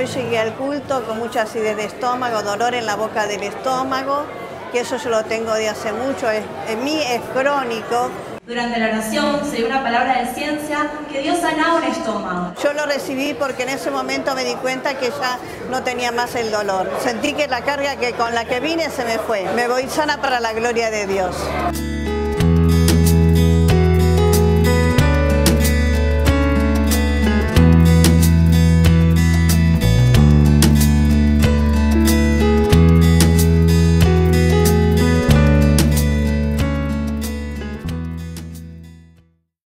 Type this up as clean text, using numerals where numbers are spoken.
llegué al culto con mucha acidez de estómago, dolor en la boca del estómago, que eso yo lo tengo de hace mucho, en mí es crónico. Durante la oración se dio una palabra de ciencia que Dios sanaba un estómago. Yo lo recibí porque en ese momento me di cuenta que ya no tenía más el dolor. Sentí que la carga con la que vine se me fue. Me voy sana para la gloria de Dios.